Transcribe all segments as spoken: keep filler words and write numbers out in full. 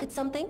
with something?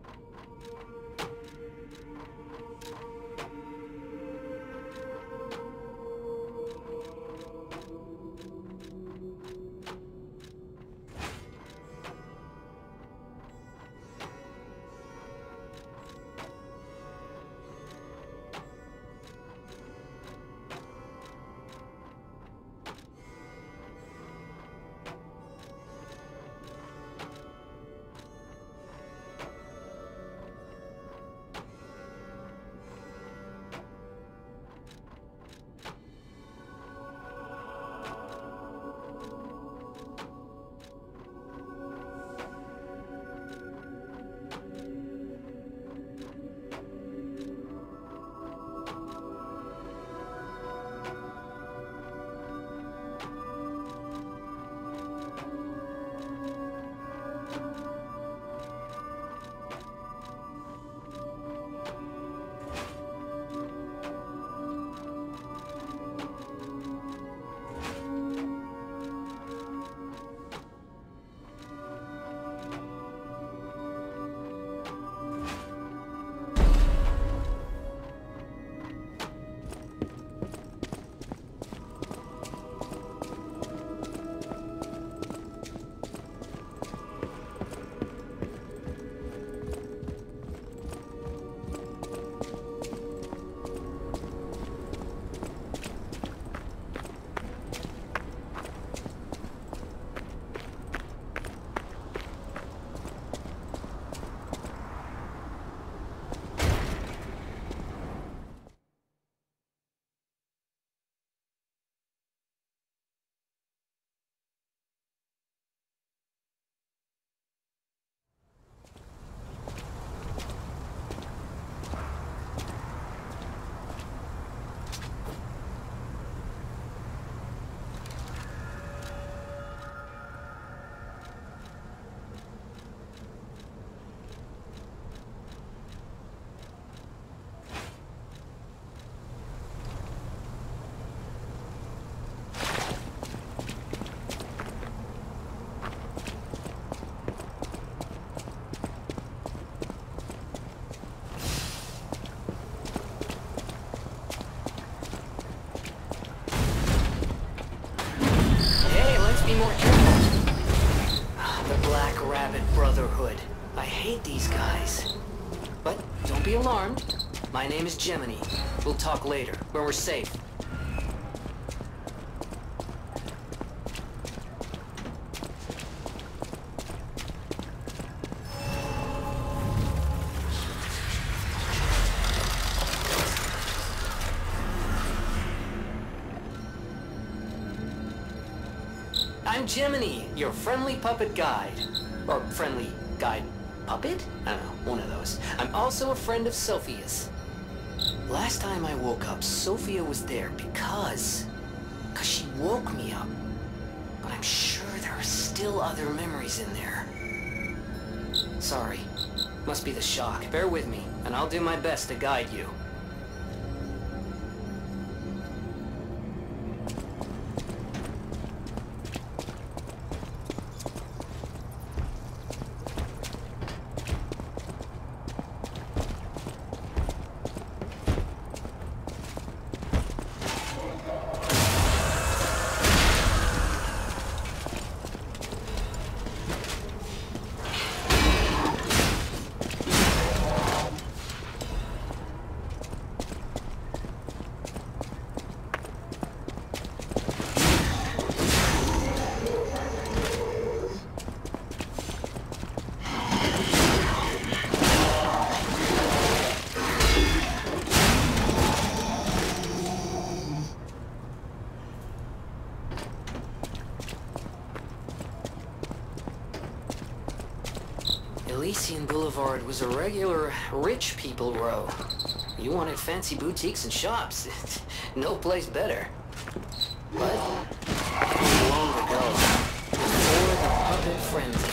More careful. Ah, the Black Rabbit Brotherhood. I hate these guys. But don't be alarmed. My name is Gemini. We'll talk later, when we're safe. I'm Gemini, your friendly puppet guide. Or friendly guide puppet? I don't know, one of those. I'm also a friend of Sophia's. Last time I woke up, Sophia was there because... because she woke me up. But I'm sure there are still other memories in there. Sorry. Must be the shock. Bear with me, and I'll do my best to guide you. Elysian Boulevard was a regular rich people row. You wanted fancy boutiques and shops. No place better. But long ago, before the puppet frenzy.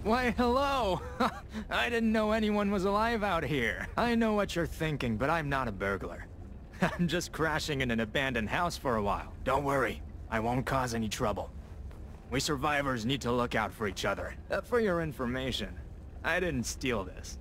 Why, hello! I didn't know anyone was alive out here. I know what you're thinking, but I'm not a burglar. I'm just crashing in an abandoned house for a while. Don't worry, I won't cause any trouble. We survivors need to look out for each other. Uh, for your information, I didn't steal this.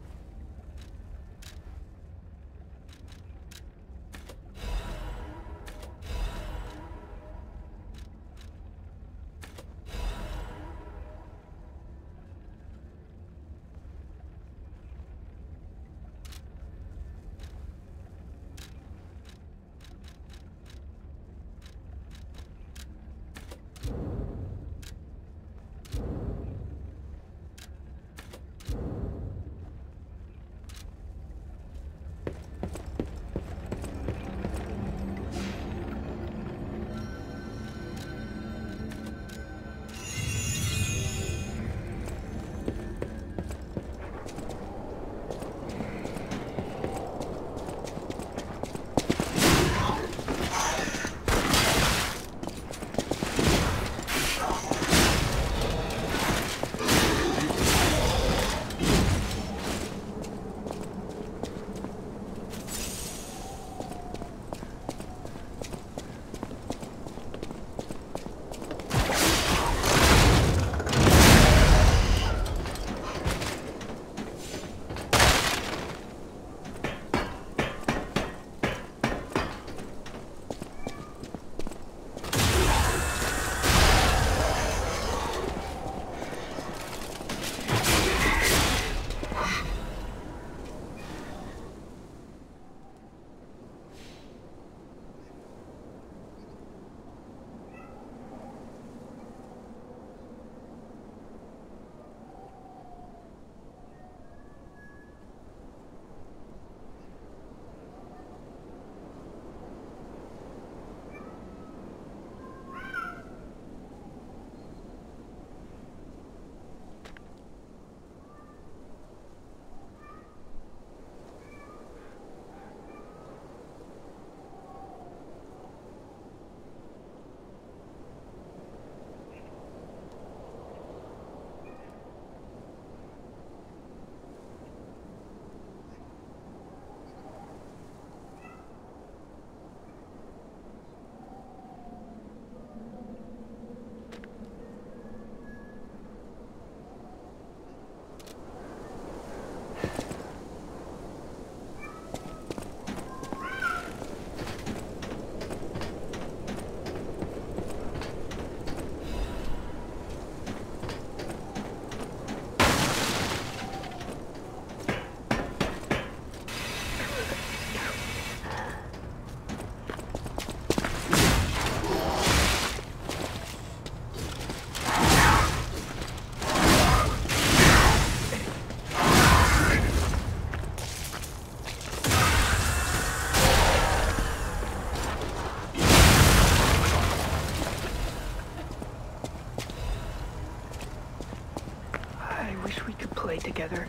Together.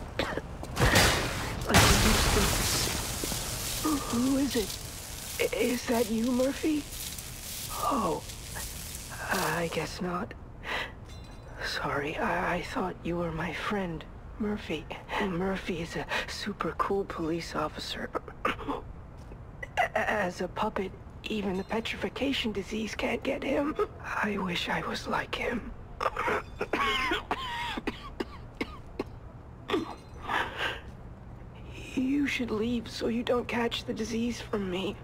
Like we used to. Who is it? Is that you, Murphy? Oh, I guess not. Sorry, I, I thought you were my friend, Murphy. Murphy is a super cool police officer. As a puppet, even the petrification disease can't get him. I wish I was like him. You should leave so you don't catch the disease from me.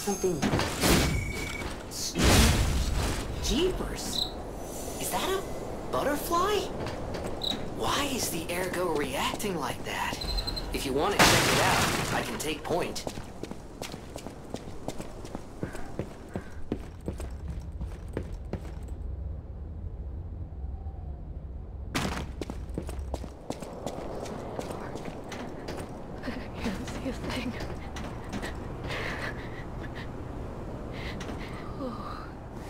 something strange. Jeepers! Is that a butterfly? Why is the ergo reacting like that? If you want to check it out, I can take point. I can't see a thing. Oh.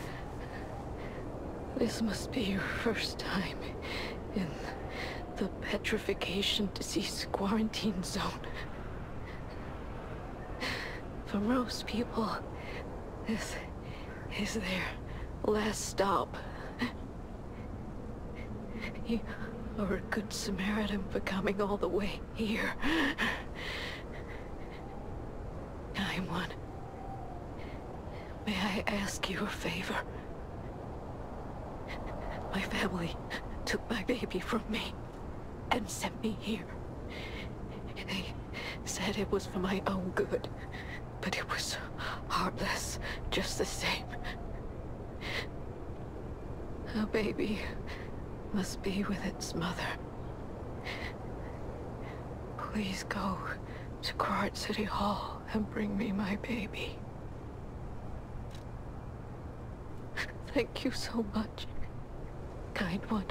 This must be your first time in the petrification disease quarantine zone. For most people, this is their last stop. You are a good Samaritan for coming all the way here. I'm one. May I ask you a favor? My family took my baby from me and sent me here. They said it was for my own good, but it was heartless just the same. A baby must be with its mother. Please go to Quart City Hall and bring me my baby. Thank you so much, kind one.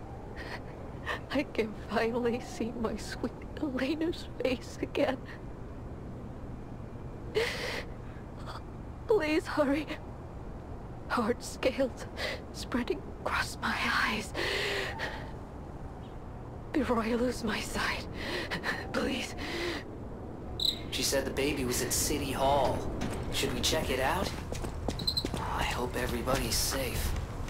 I can finally see my sweet Elena's face again. Please hurry. Hard scales spreading across my eyes. Before I lose my sight, please. She said the baby was at City Hall. Should we check it out? I hope everybody's safe.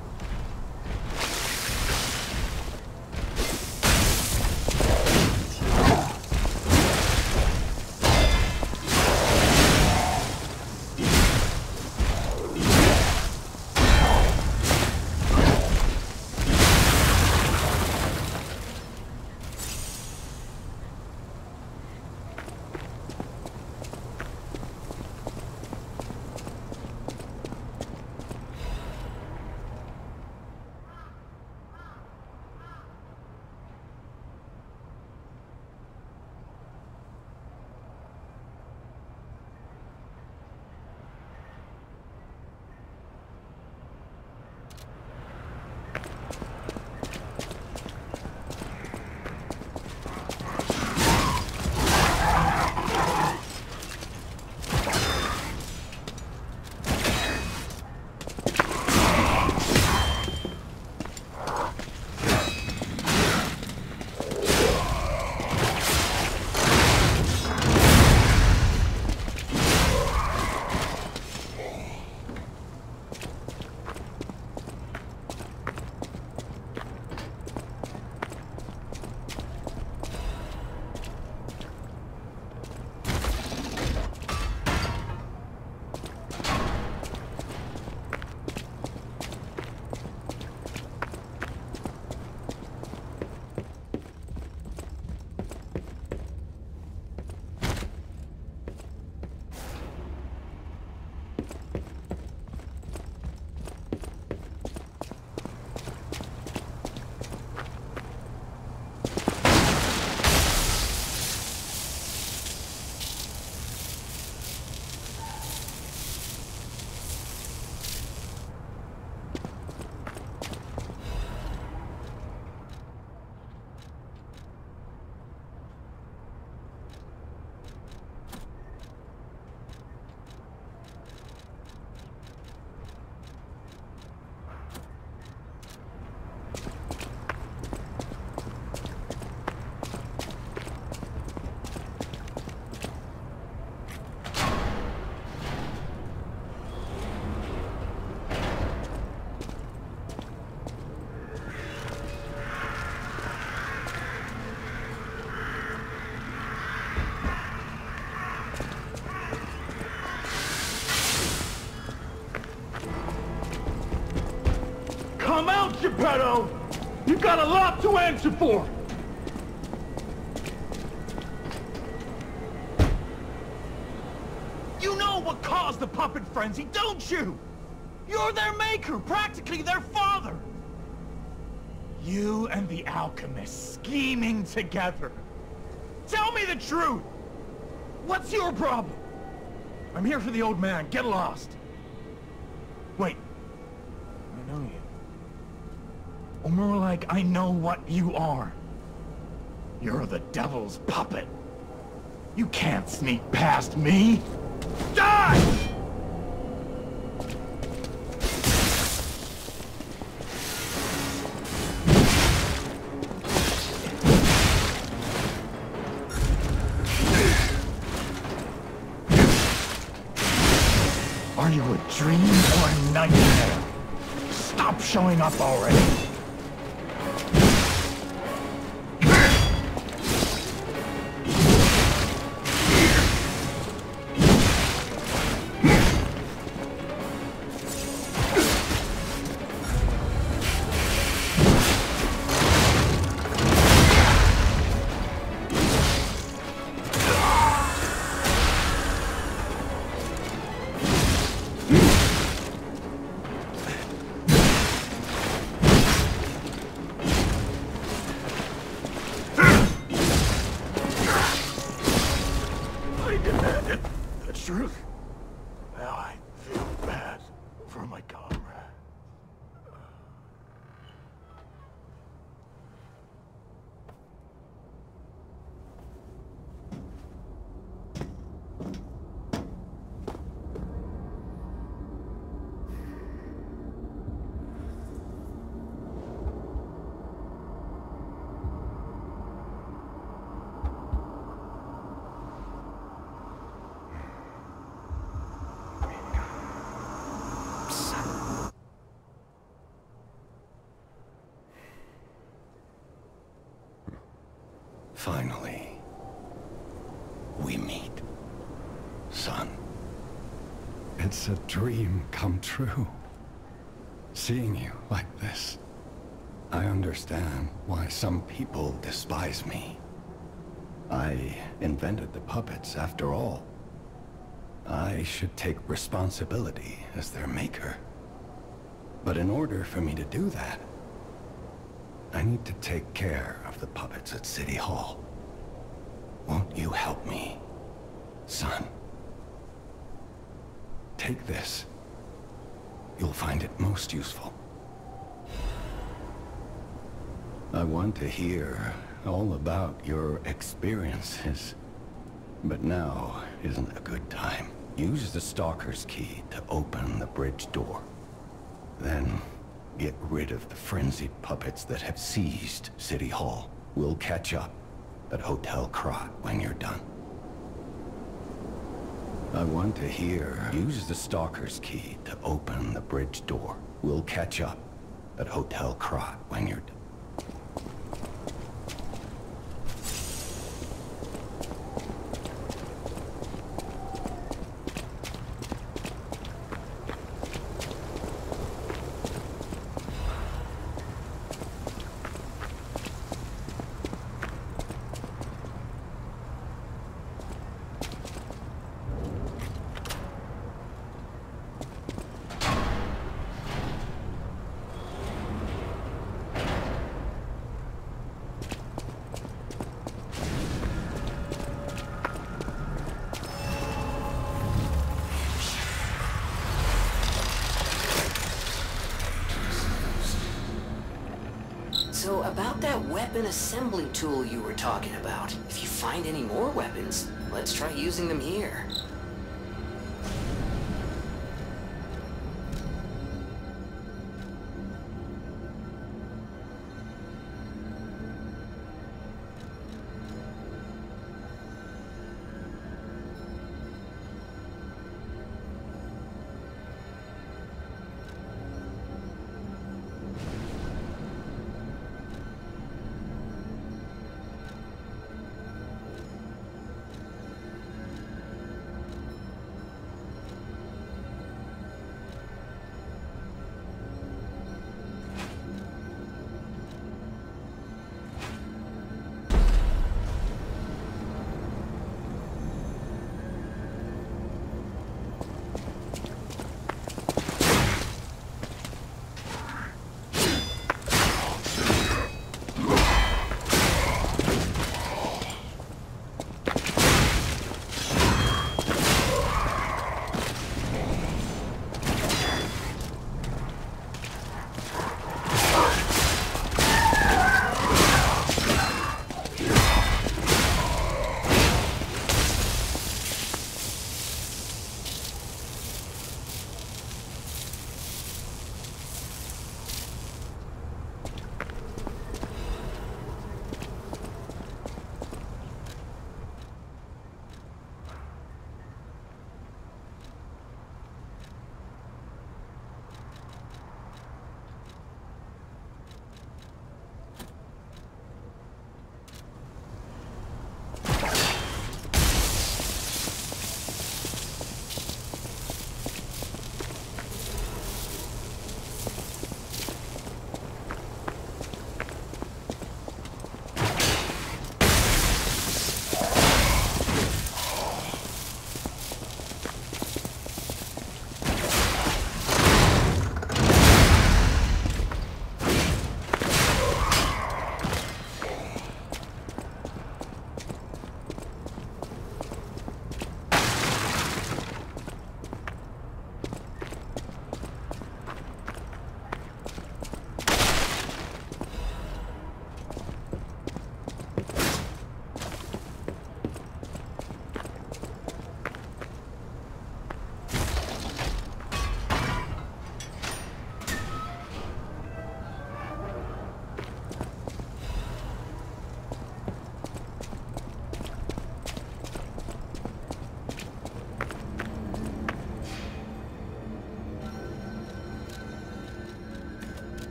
Come out, Geppetto! You got a lot to answer for! You know what caused the puppet frenzy, don't you? You're their maker, practically their father. You and the alchemist scheming together. Tell me the truth. What's your problem? I'm here for the old man. Get lost. Wait. I know you. Or more like, I know what you are. You're the devil's puppet. You can't sneak past me. Die! Are you a dream or a nightmare? Stop showing up already. Truth? Now I feel bad for my comrade. Finally, we meet, son. It's a dream come true. Seeing you like this, I understand why some people despise me. I invented the puppets after all. I should take responsibility as their maker. But in order for me to do that, I need to take care of the puppets at City Hall. Won't you help me, son? Take this. You'll find it most useful. I want to hear all about your experiences, but now isn't a good time. Use the Stalker's key to open the bridge door. Then get rid of the frenzied puppets that have seized City Hall. We'll catch up at Hotel Krat when you're done. I want to hear. Use the Stalker's key to open the bridge door. We'll catch up at Hotel Krat when you're done. So about that weapon assembly tool you were talking about, if you find any more weapons, let's try using them here.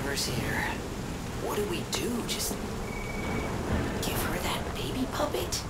Trevor's here. What do we do? Just give her that baby puppet?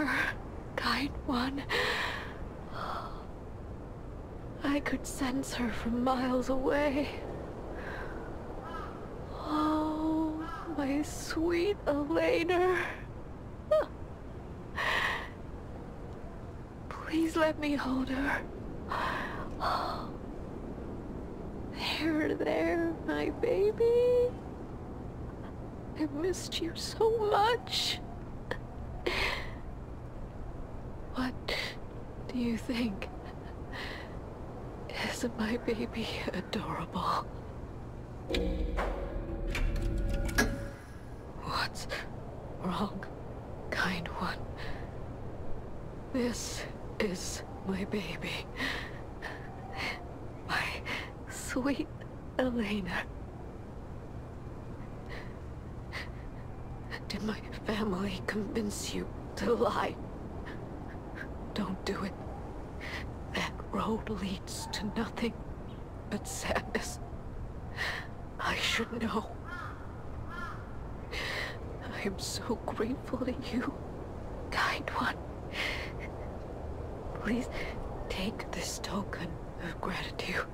her, kind one. I could sense her from miles away. Oh, my sweet Elena. Please let me hold her. There, there, my baby. I missed you so much. What do you think? Isn't my baby adorable? What's wrong, kind one? This is my baby. My sweet Elena. Did my family convince you to lie? Don't do it. That road leads to nothing but sadness. I should know. I am so grateful to you, kind one. Please take this token of gratitude.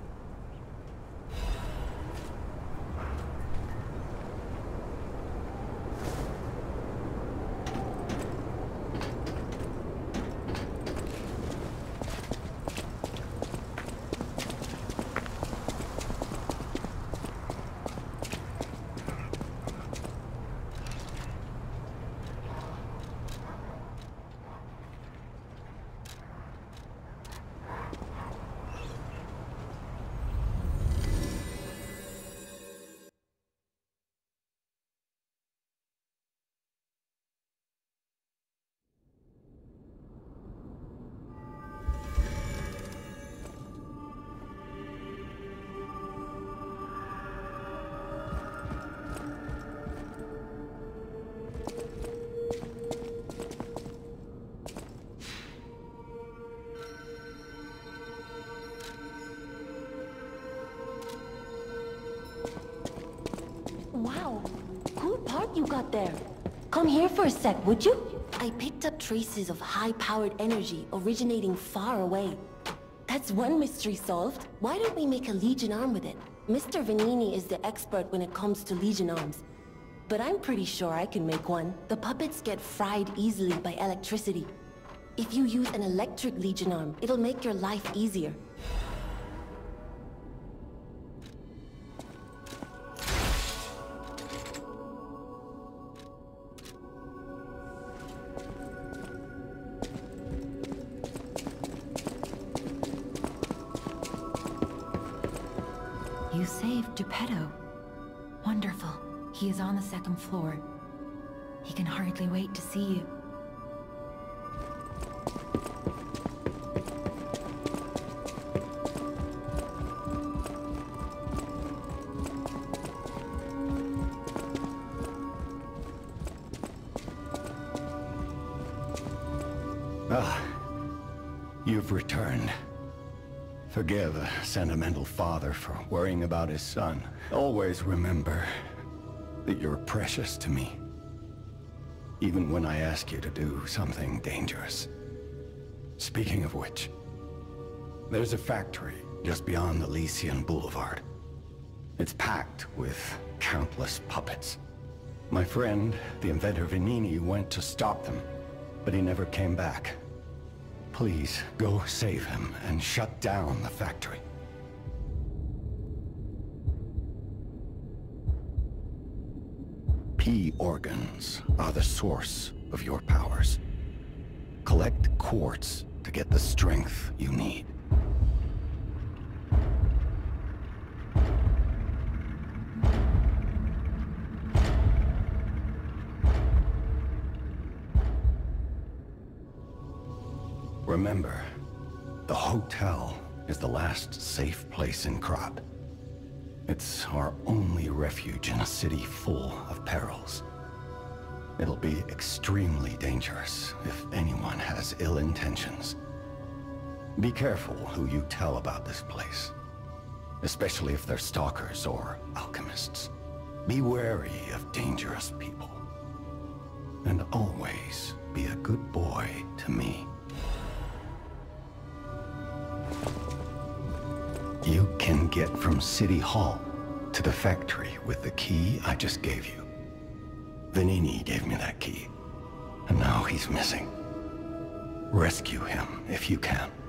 Wow, cool part you got there. Come here for a sec, would you? I picked up traces of high-powered energy originating far away. That's one mystery solved. Why don't we make a Legion arm with it? Mister Vanini is the expert when it comes to Legion arms. But I'm pretty sure I can make one. The puppets get fried easily by electricity. If you use an electric Legion arm, it'll make your life easier. You saved Geppetto. Wonderful. He is on the second floor. He can hardly wait to see you. Ah, you've returned. Forgive a sentimental father for worrying about his son. Always remember that you're precious to me, even when I ask you to do something dangerous. Speaking of which, there's a factory just beyond Elysian Boulevard. It's packed with countless puppets. My friend, the inventor Vanini, went to stop them, but he never came back. Please, go save him and shut down the factory. P organs are the source of your powers. Collect quartz to get the strength you need. Remember, the hotel is the last safe place in Krat. It's our only refuge in a city full of perils. It'll be extremely dangerous if anyone has ill intentions. Be careful who you tell about this place, especially if they're stalkers or alchemists. Be wary of dangerous people. And always be a good boy. can get from City Hall to the factory with the key I just gave you. Venini gave me that key, and now he's missing. Rescue him if you can.